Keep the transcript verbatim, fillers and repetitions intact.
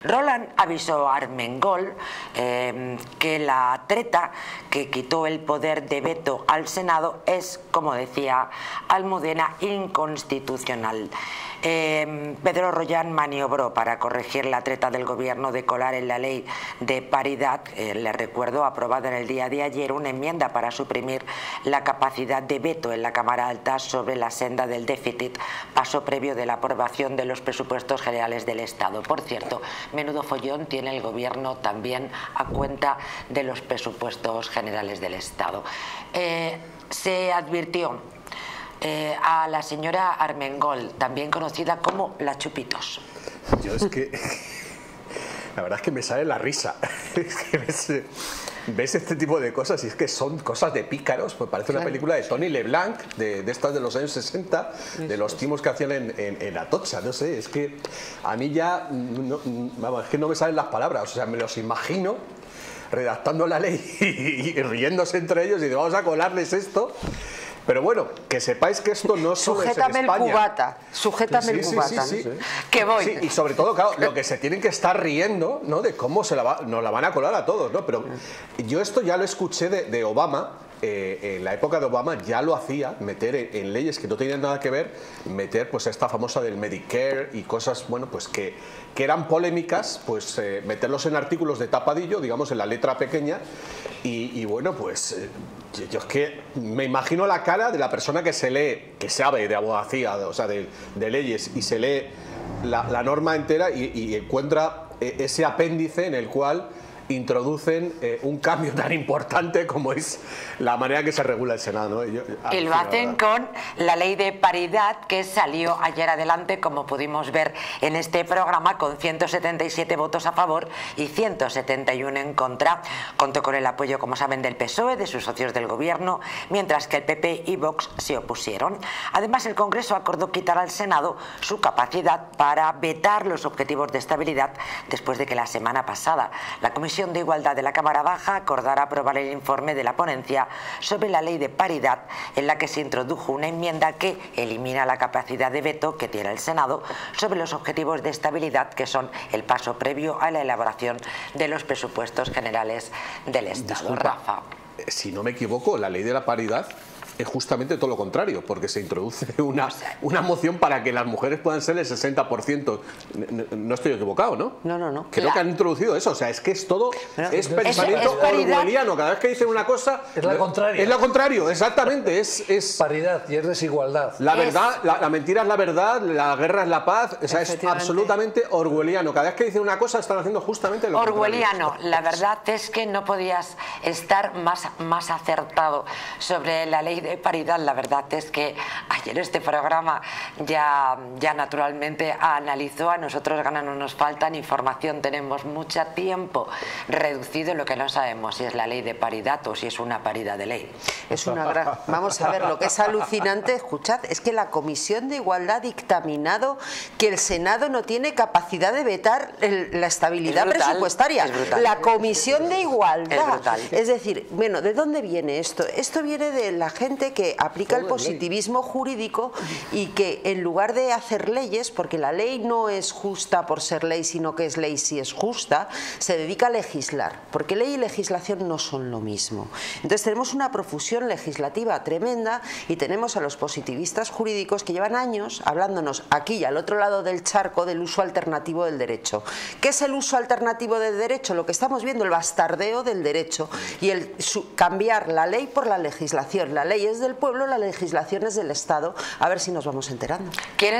Roland avisó a Armengol eh, que la treta que quitó el poder de veto al Senado es, como decía Almudena, inconstitucional. Eh, Pedro Rollán maniobró para corregir la treta del gobierno de colar en la ley de paridad, eh, le recuerdo, aprobada en el día de ayer, una enmienda para suprimir la capacidad de veto en la Cámara Alta sobre la senda del déficit, paso previo de la aprobación de los presupuestos generales del Estado. Por cierto, menudo follón tiene el gobierno también a cuenta de los presupuestos generales del Estado. Eh, se advirtió Eh, a la señora Armengol, también conocida como la Chupitos. Yo es que la verdad es que me sale la risa. Es que ves, ves este tipo de cosas y es que son cosas de pícaros. Pues parece una película de Tony LeBlanc, de, de estas de los años sesenta, de los timos que hacían en, en, en Atocha. No sé, es que a mí ya no, vamos, es que no me salen las palabras. O sea, me los imagino redactando la ley y, y riéndose entre ellos y de vamos a colarles esto. Pero bueno, que sepáis que esto no solo es en España. Sujétame el cubata, sujétame el cubata. Sí, sí, sí, sí. Que voy. Sí, y sobre todo, claro, lo que se tienen que estar riendo, ¿no? De cómo se la va, nos la van a colar a todos, ¿no? Pero yo esto ya lo escuché de, de Obama. Eh, en la época de Obama ya lo hacía, meter en, en leyes que no tenían nada que ver, meter pues esta famosa del Medicare y cosas, bueno, pues que, que eran polémicas, pues eh, meterlos en artículos de tapadillo, digamos en la letra pequeña, y, y bueno, pues eh, yo, yo es que me imagino la cara de la persona que se lee, que sabe de abogacía, o sea, de, de leyes, y se lee la, la norma entera y, y encuentra ese apéndice en el cual introducen eh, un cambio tan importante como es la manera que se regula el Senado, ¿no? Yo, y lo hacen con la ley de paridad que salió ayer adelante, como pudimos ver en este programa, con ciento setenta y siete votos a favor y ciento setenta y uno en contra. Contó con el apoyo, como saben, del P S O E, de sus socios del gobierno, mientras que el P P y Vox se opusieron. Además, el Congreso acordó quitar al Senado su capacidad para vetar los objetivos de estabilidad después de que la semana pasada la Comisión de Igualdad de la Cámara Baja acordara aprobar el informe de la ponencia sobre la ley de paridad, en la que se introdujo una enmienda que elimina la capacidad de veto que tiene el Senado sobre los objetivos de estabilidad, que son el paso previo a la elaboración de los presupuestos generales del Estado. Disculpa, Rafa, si no me equivoco, la ley de la paridad es justamente todo lo contrario, porque se introduce una, una moción para que las mujeres puedan ser el sesenta por ciento. No estoy equivocado, ¿no? No, no, no. Creo la... que han introducido eso, o sea, es que es todo, Pero, es pensamiento es, es orwelliano. Cada vez que dicen una cosa... Es la contraria. Es lo contrario, exactamente. Es, es paridad y es desigualdad. La es... verdad, la, la mentira es la verdad, la guerra es la paz, o sea, es absolutamente orwelliano. Cada vez que dicen una cosa están haciendo justamente lo orwelliano. contrario. La verdad es que no podías estar más, más acertado sobre la ley de paridad. La verdad La verdad es que ayer este programa ya, ya naturalmente analizó. A nosotros ganas no nos faltan, información tenemos mucho, tiempo reducido. Lo que no sabemos si es la ley de paridad o si es una paridad de ley. Es una gran... Vamos a ver, lo que es alucinante, escuchad, es que la Comisión de Igualdad ha dictaminado que el Senado no tiene capacidad de vetar el, la estabilidad es brutal, presupuestaria. Es brutal. La Comisión de Igualdad. Es brutal. Es decir, bueno, ¿de dónde viene esto? Esto viene de la gente que aplica el positivismo jurídico y que en lugar de hacer leyes, porque la ley no es justa por ser ley, sino que es ley si es justa, se dedica a legislar, porque ley y legislación no son lo mismo. Entonces tenemos una profusión legislativa tremenda y tenemos a los positivistas jurídicos que llevan años hablándonos aquí y al otro lado del charco del uso alternativo del derecho. ¿Qué es el uso alternativo del derecho? Lo que estamos viendo, el bastardeo del derecho y el su, cambiar la ley por la legislación. La ley es del pueblo, la legislación del Estado, a ver si nos vamos enterando.